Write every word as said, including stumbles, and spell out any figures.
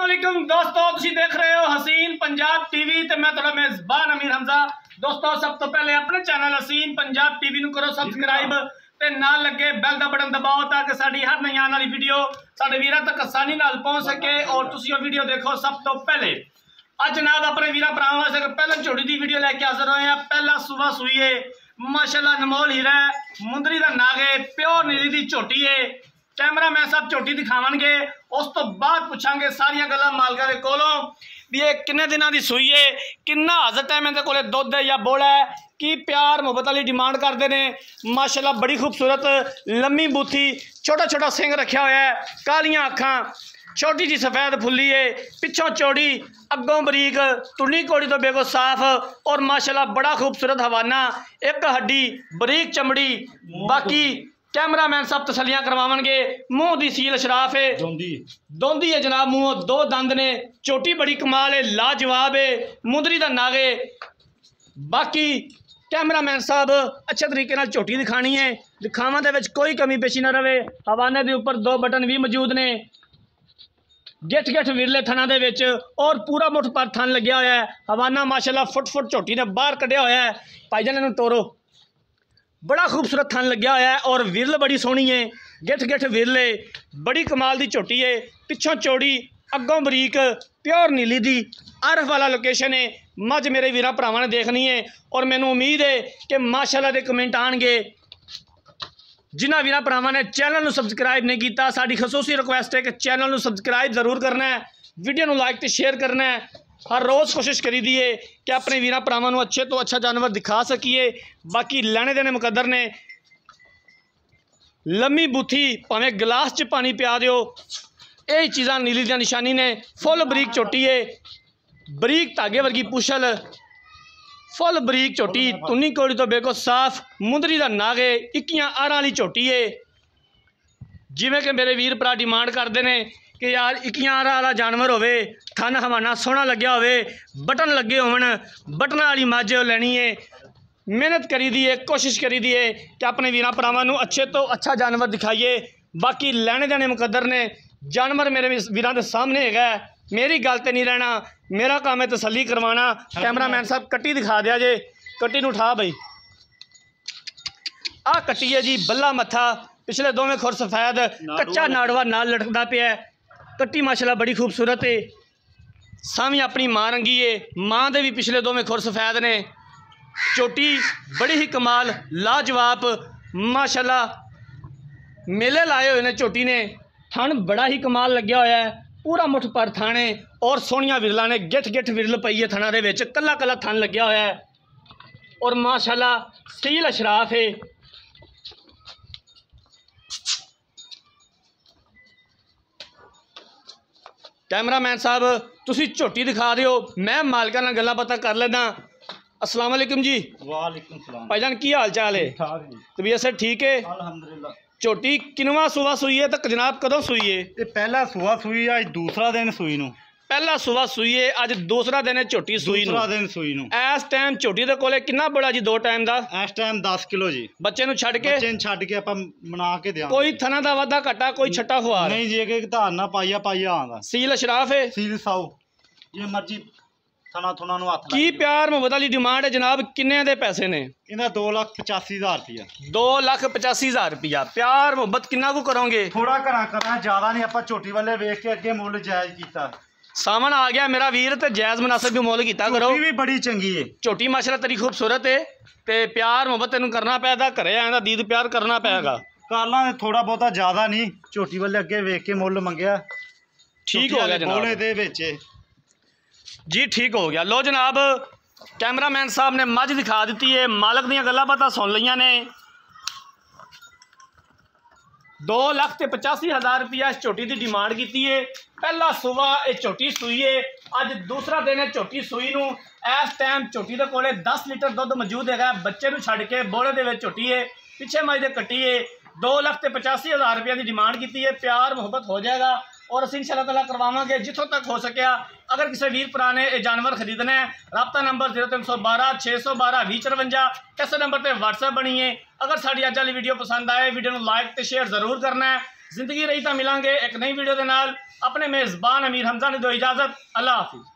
अस्सलामुअलैकुम दोस्तों, तुसीं देख रहे हो हसीन पंजाब टीवी ते मैं तुहाडा मेज़बान अमीर हमजा। दोस्तों, सब तो पहले अपने चैनल हसीन पंजाब टीवी नूं करो सबसक्राइब ते नाल लगे बैल दा बटन दबाओ ताकि साडी हर नई आने वाली वीडियो साडे वीरां तक आसानी नाल पहुंच सके और तुसीं वो वीडियो देखो सब तो पहले। अज जनाब अपने वीरां भरावां वास्ते पहले झोड़ी दी वीडियो लैके हाज़र होए हैं। पहला सूबा सूई है माशाअल्लाह, नमोल हीरा मुंदरी दा नाग है, प्योर नीली दी झोटी है। कैमरा मैन साहब झोटी दिखावणगे, उस तो बाद पुछांगे सारियां गल्लां मालका दे कोलों भी ये किन्ने दिनां दी सूई है, किन्ना हाजर टाइम इहदे कोले दुध है या बोला है, की प्यार मुहब्बत वाली डिमांड करते हैं। माशाअल्लाह बड़ी खूबसूरत लम्मी बूथी, छोटा छोटा सिंह रखा हुआ है, कालियां अखां, छोटी जी सफेद फुल्ली है, पिछों चौड़ी, अगों बरीक, तुनी कोड़ी तो बेगो साफ और माशाअल्लाह बड़ा खूबसूरत हवाना, एक हड्डी, बरीक चमड़ी। बाकी कैमरा मैन सब तसलियां करवावणगे। मुंह दी सील अशराफ है, दोंदी है जनाब, मुंह दो दंद ने, चोटी बड़ी कमाल है, लाजवाब है, मुंदरी दा नाग है। बाकी कैमरा मैन साहब अच्छे तरीके नाल झोटी दिखानी है, दिखावां दे विच कोई कमी पेशी ना रहे। हवाने दे उपर दो बटन भी मौजूद ने, गिठ गिठ विरले थना दे विच और पूरा मुठ पर थन लग्या होया है। हवाना माशाअल्लाह फुट फुट झोटी ने बाहर कढ़िया होया है। भाईजान इहनूं टोरो, बड़ा खूबसूरत थन लग्या होया है और विरल बड़ी सोहनी है, गिठ गिठ विरले, बड़ी कमाल दी झोटी है, पिछों चौड़ी, अगों बरीक, प्योर नीली दी, अरफ वाला लोकेशन है। मझ मेरे वीरां भरावां ने देखनी है और मैनूं उम्मीद है कि माशाअल्लाह दे कमेंट आएंगे। जिन्हां वीरां भरावां ने चैनल नूं सबसक्राइब नहीं किया, साडी खसूसी रिक्वेस्ट है कि चैनल नूं सबसक्राइब जरूर करना है, वीडियो नूं लाइक ते शेयर करना है। हर रोज़ कोशिश करी दी है कि अपने वीरां भरावां नूं अच्छे तो अच्छा जानवर दिखा सकीए। बाकी लैने देने मुकद्दर ने, लम्मी बूथी भावें गिलास च पानी पिया दिओ, यही चीज़ां नीली दी निशानी ने। फुल बरीक चोटी है, बरीक धागे वर्गी पुछल, फुल बरीक झोटी, तुनी कोड़ी तो बेको साफ, मुंदरी दा नाग है, इक्कियां आरां वाली झोटी है। जिवें कि मेरे वीर भरा डिमांड करते हैं कि यार इक्कियां आरां वाला जानवर होवे, थन हवाना सोहना लग्या होवे, बटन लगे होवन, बटन वाली मझ लैनी है। मेहनत करी दी है, कोशिश करी दी है कि अपने वीरां भरावां नूं अच्छे तो अच्छा जानवर दिखाइए। बाकी लैने देने मुकद्दर ने, जानवर मेरे वीरां दे सामने हैगा, मेरी गल ते नहीं रहना, मेरा काम है तसल्ली करवाना। कैमरा मैन साहब कट्टी दिखा दिया जे, कट्टी नूं उठा बई, आ कट्टी है जी, बल्ला मत्था, पिछले दोवें खुर सफेद, कच्चा नाड़वा नाल लटकदा पिया। कट्टी माशाअल्लाह बड़ी खूबसूरत है, सामी अपनी मां रंगी है, मां दे भी पिछले दोवें खुर सफेद ने। चोटी बड़ी ही कमाल, लाजवाब, माशाअल्लाह मेले लाए हुए ने झोटी ने। थन बड़ा ही कमाल लग्या होया है, पूरा मुठ पर थाने और सोहनिया विरला ने, गिठ गिठ विरल पई है थना दे विच, कला कला थन लग्या होया है और माशाअल्लाह सील अशराफ है। कैमरा मैन साहब तुसी झोटी दिखा दिओ, मैं मालका नाल गल्लां बातां कर लेना। अस्सलाम वालेकुम जी। वालेकुम सलाम भाईजान की हाल चाल है? तबीयत से ठीक है? अल्हम्दुलिल्लाह। झोटी किनवा सूबा सूई है तो जनाब कदों सूई है? ये पहला सुआ सुई है, दूसरा दिन सुई नूं। पहला सूबा सूई है, अज दूसरा दिन है झोटी सूई नूं। दूसरा दिन सुई नूं। इस टाइम झोटी दे कोले कितना बड़ा जी दो टाइम दा? इस टाइम दस किलो जी। बच्चे नूं छड्ड के? बच्चे नूं छड्ड के आपां बना के देंगे। कोई थना दा वाधा घटा, कोई छट्टा फुआर? नहीं जी, एक धार ना पाइया पाइया आंदा। सील अशराफ है? सील साऊ, ये मर्जी थना थुना नूं हत्थ की प्यार मुहब्बत वाली डिमांड है जनाब, किन्ने दे पैसे ने? इन्दा दो लाख पचासी हज़ार रुपया। दो लाख पचासी हज़ार रुपया। प्यार मुहब्बत किन्ना को करोगे? थोड़ा घना करना, ज्यादा नहीं। आपां झोटी वाले वेख के अगे मुल जायज कीता। सावन आ गया मेरा वीर, तो जायज मुनासिब भी मुल कीता करो। झोटी भी बड़ी चंगी है, झोटी माशाअल्लाह तेरी खूबसूरत है, ते प्यार मुहब्बत तेनू करना पैदा, घरे आए दा दीद प्यार करना पेगा। काला थोड़ा बहुता ज्यादा नहीं, झोटी वाले अगे वेख के मुल मंगया, ठीक हो गया जनाब। बोले दे विच जी ठीक हो गया। लो जनाब, कैमरा मैन साहब ने मझ दिखा दी है, मालक दियां गल्लां बातां सुन लईयां ने। दो लख ते पचासी हज़ार रुपया इस झोटी की डिमांड की है। पहला सुबह ये झोटी सूई है, अज दूसरा दिन है झोटी सूई नूं। इस टाइम झोटी दे कोले दस लीटर दुध मौजूद है, बच्चे नूं छड्ड के बोले दे विच झोटी है, पिछे मज दे कट्टी है। दो लख ते पचासी हज़ार रुपया की डिमांड की है। प्यार मुहब्बत हो जाएगा और असीं इंशाअल्लाह ताला करवावांगे जिथों तक हो सकिया। अगर किसी वीर भरा ने ये जानवर खरीदना है, रब्ता नंबर जीरो तीन सौ बारह छे सौ बारह भी चरवंजा, इस नंबर पर व्हाट्सएप बनी है। अगर साड़ी अज वाली वीडियो पसंद आए, वीडियो को लाइक तो शेयर जरूर करना है। जिंदगी रही तो मिलांगे एक नई वीडियो के नाल। अपने मेज़बान अमीर हमजा ने दो इजाज़त। अल्लाह हाफिज़।